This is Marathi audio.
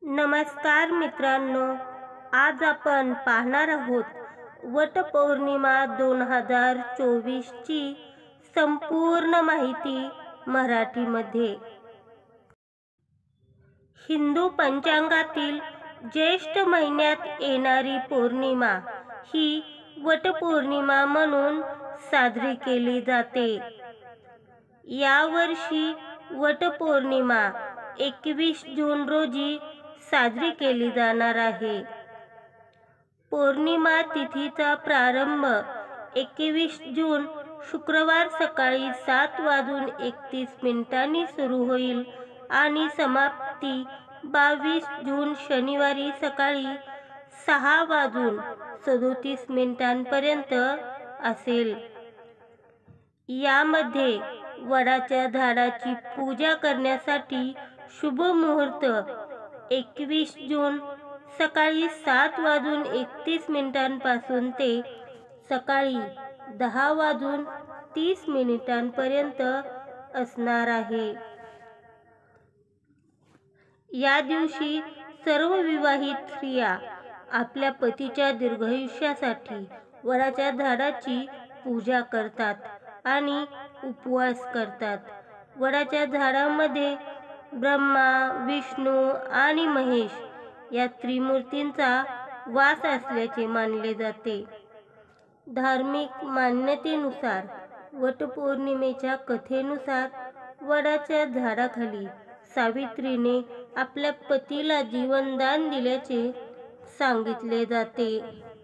नमस्कार मित्रांनो, आज आपण पाहणार आहोत वटपौर्णिमा 2024 ची संपूर्ण माहिती मराठीमध्ये। हिंदू पंचांगातील ज्येष्ठ महिन्यात येणारी पौर्णिमा ही वटपौर्णिमा म्हणून साजरी केली जाते। यावर्षी वटपौर्णिमा 21 जून रोजी साजरी केली जाणार आहे। पौर्णिमा तिथीचा प्रारंभ 21 जून शुक्रवार सकाळी 7:31 सुरू होईल आणि समाप्ती 22 जून शनिवारी सकाळी 6:37 पर्यंत असेल। यामध्ये वडाच्या झाडाची पूजा करण्यासाठी शुभ मुहूर्त 21 जून सकाळी 7:31 पासून ते सकाळी 10:30 पर्यंत असणार आहे। या दिवशी सर्व विवाहित स्त्रिया आपल्या पतीच्या दीर्घायुष्यासाठी वडाच्या झाडाची पूजा करतात आणि उपवास करतात। वडाच्या झाडामध्ये ब्रह्मा, विष्णू आणि महेश या त्रिमूर्तींचा वास असल्याचे मानले जाते। धार्मिक मान्यतेनुसार वटपौर्णिमेच्या कथेनुसार वडाच्या झाडाखाली सावित्रीने आपल्या पतीला जीवनदान दिल्याचे सांगितले जाते।